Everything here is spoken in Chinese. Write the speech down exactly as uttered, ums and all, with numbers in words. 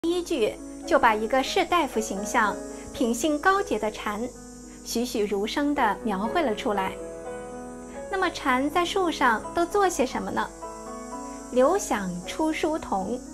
第一句就把一个士大夫形象、品性高洁的蝉，栩栩如生地描绘了出来。那么蝉在树上都做些什么呢？留响出书童。